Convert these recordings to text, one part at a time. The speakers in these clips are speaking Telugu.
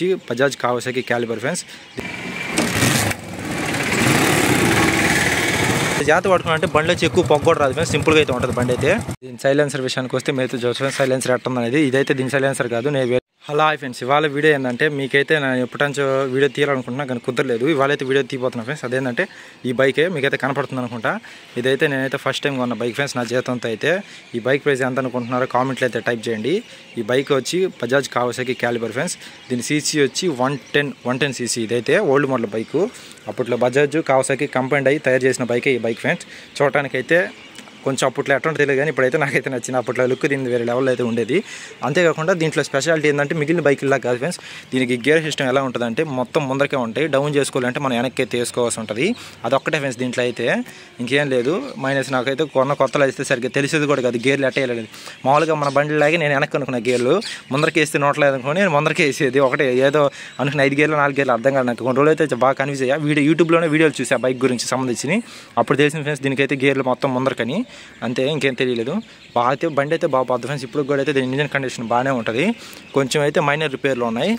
వచ్చి బజాజ్ కావాసాకి క్యాలిబర్ ఫ్రెండ్స్. జాగ్రత్త పడుకున్నారంటే బండి వచ్చి ఎక్కువ పొగ కూడా రాదు ఫ్రెండ్స్, సింపుల్గా అయితే ఉంటుంది బండి అయితే. దీని సైలెన్సర్ విషయానికి వస్తే మీరు చూసాను సైలెన్సర్ ఎట్టుంది అనేది. ఇదైతే దీని సైలెన్సర్ కాదు. నేను హలో హాయ్ ఫ్రెండ్స్, ఇవాళ వీడియో ఏంటంటే మీకైతే నేను ఎప్పటించో వీడియో తీయాలనుకుంటున్నా కానీ కుదరలేదు. ఇవాళైతే వీడియో తీయబోతున్నా ఫ్రెండ్స్. అదేంటంటే ఈ బైకే మీకైతే కనపడుతుంది అనుకుంటా. ఇదైతే నేనైతే ఫస్ట్ టైం కొన్న బైక్ ఫ్రెండ్స్ నా జీతంతో అయితే. ఈ బైక్ ప్రైస్ ఎంత అనుకుంటున్నారో కామెంట్లో అయితే టైప్ చేయండి. ఈ బైక్ వచ్చి బజాజ్ కావాసాకి క్యాలిబర్ ఫ్రెండ్స్. దీని సీసీ వచ్చి 110 సీసీ. ఇదైతే ఓల్డ్ మోడల్ బైకు. అప్పట్లో బజాజ్ కావాసాకి కంపైండ్ అయ్యి తయారు చేసిన బైకే ఈ బైక్ ఫ్రెండ్స్. చూడటానికైతే కొంచెం అప్పట్లో ఎట్లా తెలియదు కానీ ఇప్పుడైతే నాకైతే నచ్చింది. అప్పట్లో లుక్ దీని వేరే లెవెల్ అయితే ఉండేది. అంతేకాకుండా దీంట్లో స్పెషాలిటీ ఏంటంటే మిగిలిన బైకుల్లా కాదు ఫ్రెండ్స్. దీనికి గేర్ సిస్టమ్ ఎలా ఉంటుందంటే మొత్తం ముందరకే ఉంటాయి. డౌన్ చేసుకోవాలంటే మనం వెనక్కి అయితే వేసుకోవాల్సి ఉంటుంది. అదొక్కటే ఫ్రెండ్స్ దీంట్లో అయితే, ఇంకేం లేదు. మైనస్ నాకైతే కొత్తలో అయితే సరిగ్గా తెలిసేది కూడా కాదు గేర్లు ఎట్ట వేయలేదు. మామూలుగా మన బండిలాగే నేను వెనక్కి అనుకున్న గేర్లు ముందరకి వేస్తే నోట్లేదు అనుకుని నేను ముందరకే వేసేది. ఒకటే ఏదో అనుకున్న 5 గేర్లు 4 గేర్లు అర్థం కాదు నాకు. కొన్ని రోజులు అయితే బాగా కన్ఫ్యూజ్ అయ్యా. యూట్యూబ్లోనే వీడియోలు చూసా బైక్ గురించి సంబంధించి. అప్పుడు తెలిసిన ఫ్రెండ్స్ దీనికైతే గేర్లు మొత్తం ముందరకని, అంతే, ఇంకేం తెలియలేదు. బాగా బండి అయితే బాగా పోతుంది ఫ్రెండ్స్. ఇప్పుడు కూడా అయితే దీని ఇంజిన్ కండిషన్ బాగానే ఉంటుంది. కొంచెం అయితే మైనర్ రిపేర్లు ఉన్నాయి.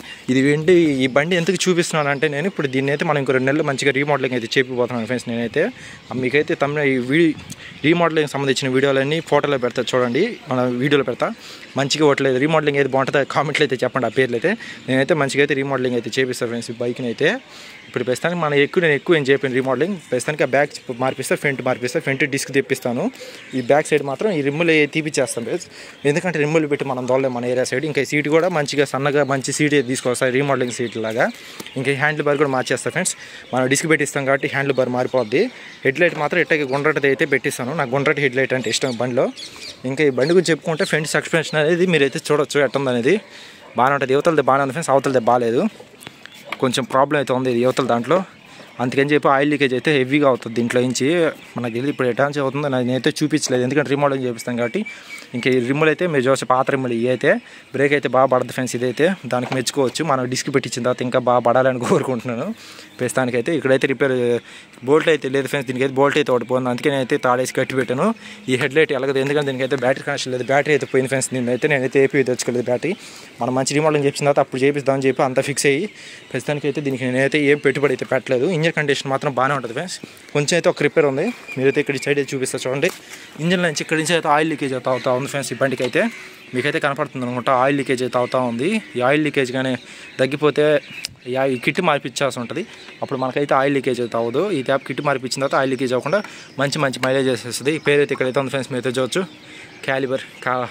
ఈ బండి ఎందుకు చూపిస్తున్నాను అంటే నేను ఇప్పుడు దీన్ని అయితే మనం ఇంకో 2 నెలలు మంచిగా రీమోడలింగ్ అయితే చేపిపోతున్నాను ఫ్రెండ్స్. నేనైతే మీకైతే ఈ రీమోడలింగ్ సంబంధించిన వీడియోలన్నీ ఫోటోలో పెడతా చూడండి, మన వీడియోలో పెడతా. మంచిగా ఓట్లేదు రీమోడలింగ్ అయితే బాగుంటుందో కామెంట్లో అయితే చెప్పండి ఆ పేర్లు అయితే. నేనైతే మంచిగా అయితే రీమోడలింగ్ అయితే చేపిస్తాను ఫ్రెండ్స్ ఈ బైక్ని అయితే. ఇప్పుడు ప్రస్తుతానికి నేను ఎక్కువ ఏం చెప్పాను రీమోడలింగ్. ప్రస్తుతానికి ఆ బ్యాక్ మార్పిస్తా, ఫ్రంట్ మార్పిస్తా, ఫ్రంట్ డిస్క్ తెప్పిస్తాను. ఈ బ్యాక్ సైడ్ మాత్రం ఈ రిమ్ములు తీపిచ్చేస్తాం ఫ్రెండ్స్. ఎందుకంటే రిమ్ములు పెట్టి మనం దోడలేం మన ఏరియా సైడ్. ఇంకా సీట్ కూడా మంచిగా సన్నగా మంచి సీట్ తీసుకోవాలి రీమోడలింగ్ సీట్ లాగా. ఇంకా హ్యాండిల్ బార్ కూడా మార్చేస్తాను ఫ్రెండ్స్. మనం డిస్క్ పెట్టిస్తాం కాబట్టి హ్యాండిల్ బార్ మారిపోద్ది. హెడ్ లైట్ మాత్రం ఇట్టకి గుండ్రటి అయితే పెట్టిస్తాను. నాకు గుండ్రటి హెడ్ లైట్ అంటే ఇష్టం బండిలో. ఇంకా ఈ బండి గురించి చెప్పుకుంటే ఫ్రంట్ సస్పెన్షన్ అనేది మీరైతే చూడొచ్చు ఎట్టుంది అనేది. బాగానే ఉంటుంది. యువతలది బాగానే ఉంది ఫ్రెండ్స్, అవతలది బాగాలేదు. కొంచెం ప్రాబ్లం అయితే ఉంది యువతల దాంట్లో. అందుకని చెప్పి ఆయిల్ లీకేజ్ అయితే హెవీగా అవుతుంది దీంట్లో నుంచి. మనకి వెళ్ళి ఇప్పుడు ఎటాన్స్ అవుతుందో నేనైతే చూపించలేదు, ఎందుకంటే రిమోడలింగ్ చేపిస్తాను కాబట్టి. ఇంకా ఈ రిమ్ములు అయితే మీరు చూసే పాత రిమ్ములు ఇవి అయితే బ్రేక్ అయితే బాగా పడుతుంది ఫ్రెండ్స్. ఇదైతే దానికి మెచ్చుకోవచ్చు. మనం డిస్క్ పెట్టించిన తర్వాత ఇంకా బాగా పడాలని కోరుకుంటున్నాను. ప్రస్తుతానికైతే ఇక్కడైతే రిపేర్ బోల్ట్ అయితే లేదు ఫ్రెండ్స్. దీనికైతే బోల్ట్ అయితే ఒకటి పోయింది, అందుకే నేనైతే తాడేసి కట్టి పెట్టాను. ఈ హెడ్ లైట్ ఎలాగదు, ఎందుకంటే దీనికైతే బ్యాటరీ కనెక్షన్ లేదు. బ్యాటరీ అయితే పోయింది ఫ్రెండ్స్. నేనైతే ఏపీ తెచ్చుకోలేదు బ్యాటరీ. మనం మంచి రిమోడలింగ్ చేసిన తర్వాత అప్పుడు చేపిస్తామని చెప్పి అంతా ఫిక్స్ అయ్యి ప్రస్తుతానికి అయితే దీనికి నేనైతే ఏం పెట్టుబడి అయితే పెట్టలేదు. ఇంజిన్ కండిషన్ మాత్రం బాగానే ఉంటుంది ఫ్రెండ్స్. కొంచెం అయితే ఒక రిపేర్ ఉంది. మీరైతే ఇక్కడ సైడ్ అయితే చూపిస్తా చూడండి. ఇంజిన్ నుంచి ఇక్కడి నుంచి అయితే ఆయిల్ లీకేజ్ అవుతా ఉంది ఫ్రెండ్స్. ఈ బండికి అయితే మీకైతే కనపడుతుంది అనుకుంటా ఆయిల్ లీకేజ్ అయితే అవుతూ ఉంది. ఈ ఆయిల్ లీకేజ్ కానీ తగ్గిపోతే ఈ కిట్ మార్పించాల్సి ఉంటుంది. అప్పుడు మనకైతే ఆయిల్ లీకేజ్ అయితే అవ్వదు. ఈ ట్యాప్ కిట్ మార్పించిన తర్వాత ఆయిల్ లీకేజ్ అవ్వకుండా మంచి మైలేజ్ వేసేస్తుంది. ఈ పేరు అయితే ఇక్కడైతే ఉంది ఫ్రెండ్స్. మీరైతే చూడవచ్చు క్యాలిబర్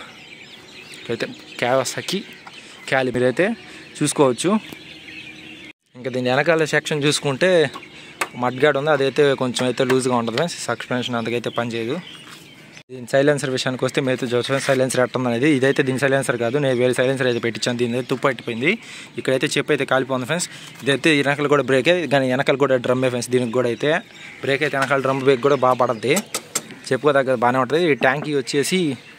అయితే కావాసాకి క్యాలిబర్ అయితే చూసుకోవచ్చు. ఇంకా దీని వెనకాల సెక్షన్ చూసుకుంటే మడ్గాడ్ ఉంది, అదైతే కొంచెం అయితే లూజ్గా ఉంటుంది ఫ్రెండ్స్. సస్పెన్షన్ అంతకైతే పనిచేయదు. దీని సైలెన్సర్ విషయానికి వస్తే మీరు చూసిన సైలెన్సర్ ఎట్టుంది అనేది. ఇదైతే దీని సైలెన్సర్ కాదు, నేను వేరే సైలెన్సర్ అయితే పెట్టించాను. దీని అయితే తుప్పు పట్టిపోయింది. ఇక్కడైతే చెప్పు అయితే కాలిపోతుంది ఫ్రెండ్స్. ఇదైతే వెనకాల కూడా బ్రేకే, కానీ వెనకాల కూడా డ్రమ్మే ఫ్రెండ్స్. దీనికి కూడా అయితే బ్రేక్ అయితే వెనకాల డ్రమ్ బ్రేక్ కూడా బాగా పడుతుంది. చెప్పుకోదగ్గర బాగానే ఉంటుంది. ఈ ట్యాంకీ వచ్చేసి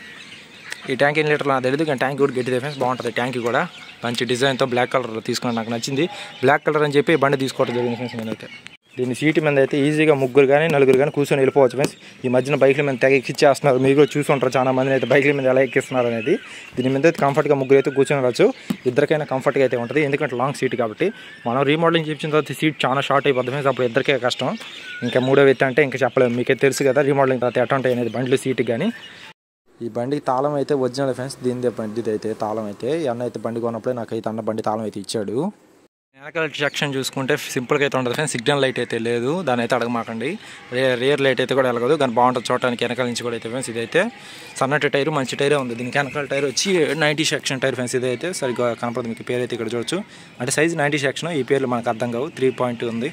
ఈ ట్యాంక్ ఎన్ని లీటర్లు నాకు తెలియదు, కానీ ట్యాంక్ కూడా గట్టిదే ఫ్రెండ్స్. బాగుంటుంది ట్యాంక్ కూడా. మంచి డిజైన్తో బ్లాక్ కలర్లో తీసుకున్నాను, నాకు నచ్చింది. బ్లాక్ కలర్ అని చెప్పి బండి తీసుకోవడం జరిగింది ఫ్రెండ్స్. నేనైతే దీని సీటు మీద అయితే ఈజీగా 3 కానీ 4 కానీ కూర్చొని వెళ్ళిపోవచ్చు ఫ్రెండ్స్. ఈ మధ్యన బైక్ల మీద తెగ ఎక్కిచ్చేస్తున్నారు. మీరు కూడా చూసుకుంటారు చాలా మందిని అయితే బైక్ల మీద ఎలా ఎక్కిస్తున్నారు అనేది. దీని మీద అయితే కంఫర్ట్గా 3 అయితే కూర్చొని వెళ్ళచ్చు. ఇద్దరికైనా కంఫర్ట్గా అయితే ఉంటుంది, ఎందుకంటే లాంగ్ సీట్ కాబట్టి. మనం రీమోడలింగ్ చేసిన తర్వాత సీట్ చాలా షార్ట్ అయిపోతుంది ఫ్రెండ్స్. అప్పుడు ఇద్దరికే కష్టం. ఇంకా 3వ వ్యక్తి అంటే ఇంకా చెప్పలేము. మీకే తెలుసు కదా రీమోడలింగ్ తర్వాత ఎట్లా ఉంటాయి అనేది బండ్లు సీట్ కానీ. ఈ బండికి తాళం అయితే ఒరిజినల్ ఫ్రెండ్స్. దీనిదే బండిది అయితే తాళం అయితే. అన్న అయితే బండి కొన్నప్పుడే నాకైతే అన్న బండి తాళం అయితే ఇచ్చాడు. వెనకాల సెక్షన్ చూసుకుంటే సింపుల్గా అయితే ఉంటుంది ఫ్రెండ్స్. సిగ్నల్ లైట్ అయితే లేదు, దాని అయితే అడగమాకండి. రియర్ లైట్ అయితే కూడా వెళ్ళగదు, కానీ బాగుంటుంది చూడటానికి వెనకాల నుంచి కూడా అయితే ఫ్రెండ్స్. ఇదైతే సన్నటి టైరు, మంచి టైరే ఉంది. దీనికి వెనకాల టైర్ వచ్చి 90 సెక్షన్ టైర్ ఫ్రెండ్స్. ఇదైతే సరిగ్గా కనపడదు మీకు. పేరు అయితే ఇక్కడ చూడొచ్చు. అంటే సైజ్ 90 సెక్షన్. ఈ పేర్లు మనకు అర్థం కావు. 3 ఉంది.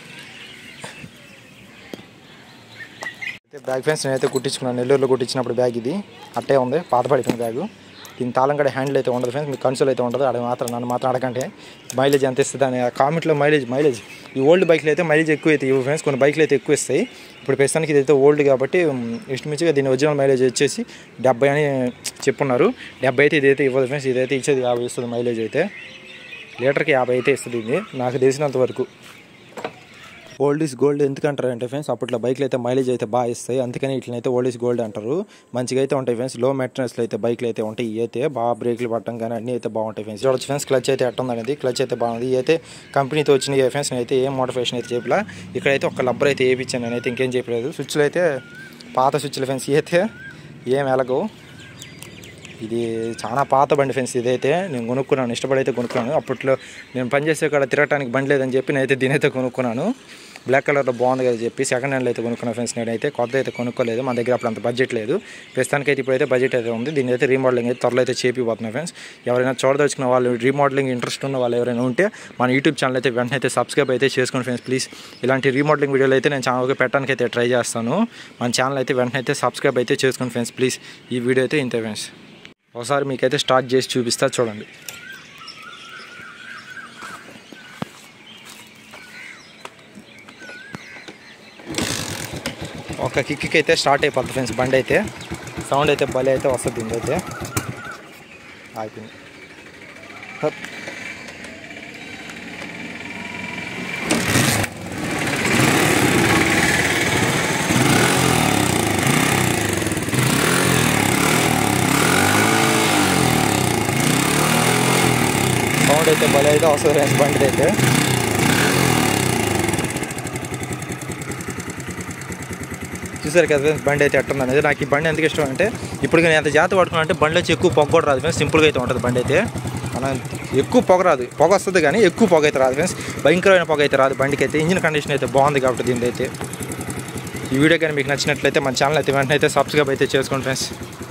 అయితే బ్యాగ్ ఫ్రెండ్స్ నేనైతే కుట్టించుకున్నాను. నెల్లూరులో కుట్టించినప్పుడు బ్యాగ్ ఇది అట్టే ఉంది, పాత పడిపోయిన బ్యాగు. దీని తాళం కూడా హ్యాండిల్ అయితే ఉండదు ఫ్రెండ్స్. మీకు కన్సోల్ అయితే ఉండదు. నన్ను మాత్రం అడగంటే మైలేజ్ ఎంత ఇస్తుంది అని కామెంట్లో. మైలేజ్ ఈ ఓల్డ్ బైక్లు అయితే మైలేజ్ ఎక్కువ అయితే ఇవ్వు ఫ్రెండ్స్. కొన్ని బైక్లు అయితే ఎక్కువ ఇస్తాయి. ఇప్పుడు ప్రస్తుతానికి ఇదైతే ఓల్డ్ కాబట్టి ఇష్టమిచ్చిగా దీని ఒరిజినల్ మైలేజ్ వచ్చేసి 70 అని చెప్పున్నారు. 70 అయితే ఇదైతే ఇవ్వదు ఫ్రెండ్స్. ఇదైతే ఇచ్చేది 50 ఇస్తుంది మైలేజ్ అయితే. లీటర్కి 50 అయితే ఇస్తుంది ఇది నాకు తెలిసినంత వరకు. ఓల్డ్ ఈజ్ గోల్డ్ ఎందుకంటారు అంటే ఫ్రెండ్స్, అప్పట్లో బైక్లు అయితే మైలేజ్ అయితే బాగా ఇస్తాయి, అందుకని ఇట్లనైతే ఓల్డ్ ఈజ్ గోల్డ్ అంటారు. మంచిగా అయితే ఉంటాయి ఫ్రెండ్స్. లో మెయింటెనెన్స్లో అయితే బైక్లు అయితే ఉంటాయి. ఇవి అయితే బాగా బ్రేక్లు పట్టడం కానీ అన్నీ అయితే బాగుంటాయి ఫ్రెండ్స్. చూడొచ్చు ఫ్రెండ్స్, క్లచ్ అయితే ఎట్టుంది అనేది. క్లచ్ అయితే బాగుంది. ఇవి అయితే కంపెనీతో వచ్చినాయి ఫ్రెండ్స్. నేనైతే ఏం మోడిఫికేషన్ అయితే చెప్పలా. ఇక్కడైతే ఒక లబ్బర్ అయితే వేయించాను, నేనైతే ఇంకేం చెప్పలేదు. స్విచ్లు అయితే పాత స్విచ్లు ఫ్రెండ్స్. ఇవి అయితే ఏం ఎలాగో, ఇది చాలా పాత బండి ఫ్రెండ్స్. ఇదైతే నేను కొనుక్కున్నాను, ఇష్టపడైతే కొనుక్కున్నాను. అప్పట్లో నేను పనిచేసే కాడ తిరగడానికి బండి లేదని చెప్పి నేనైతే దీనైతే కొనుక్కున్నాను. బ్లాక్ కలర్లో బాగుంది కదా చెప్పి సెకండ్ హ్యాండ్లో అయితే కొనుక్కున్నాను ఫ్రెండ్స్. నేనైతే కొత్త అయితే కొనుక్కోలేదు, మన దగ్గర అప్పుడు అంత బడ్జెట్ లేదు. ప్రస్తుతానికి అయితే ఇప్పుడైతే బడ్జెట్ అయితే ఉంది. దీని అయితే రీమోడలింగ్ అయితే త్వరలో అయితే చేపిపోతున్నాయి ఫ్రెండ్స్. ఎవరైనా చూడదలుచుకున్న వాళ్ళు, రీమోడలింగ్ ఇంట్రెస్ట్ ఉన్న వాళ్ళు ఎవరైనా ఉంటే మన యూట్యూబ్ ఛానల్ అయితే వెంటనే అయితే సబ్స్క్రైబ్ అయితే చేసుకోండి ఫ్రెండ్స్ ప్లీజ్. ఇలాంటి రీమోడలింగ్ వీడియోలు అయితే నేను ఛానల్కి పెట్టడానికి అయితే ట్రై చేస్తాను. మన ఛానల్ అయితే వెంటనే అయితే సబ్స్క్రైబ్ అయితే చేసుకోండి ఫ్రెండ్స్ ప్లీజ్. ఈ వీడియో అయితే ఇంతే ఫ్రెండ్స్. ఒకసారి మీకైతే స్టార్ట్ చేసి చూపిస్తా చూడండి. ఒక కిక్కి అయితే స్టార్ట్ అయిపోతుంది ఫ్రెండ్స్. బండి అయితే సౌండ్ అయితే భలే అయితే వస్తుంది. దీని అయితే ఆగిపోయింది. సౌండ్ అయితే భలే అయితే వస్తుంది ఫ్రెండ్స్ బండి అయితే. చూసారు కదా ఫ్రెండ్స్ బండి అయితే ఎట్టుంది అనేది. నాకు ఈ బండి ఎందుకు ఇష్టం అంటే, ఇప్పుడు నేను ఎంత జాగ్రత్త పడుకున్నా అంటే బండిలో వచ్చి ఎక్కువ పొగ కూడా రాదు ఫ్రెండ్స్. సింపుల్గా అయితే ఉంటుంది బండి అయితే. మనం ఎక్కువ పొగ రాదు, పొగ వస్తుంది కానీ ఎక్కువ పొగ అయితే రాదు ఫ్రెండ్స్. భయంకరమైన పొగ అయితే రాదు బండికి అయితే. ఇంజిన్ కండిషన్ అయితే బాగుంది కాబట్టి దీని అయితే. ఈ వీడియో కానీ మీకు నచ్చినట్లయితే మన ఛానల్ అయితే వెంటనే అయితే సబ్స్క్రైబ్ అయితే చేసుకోండి ఫ్రెండ్స్.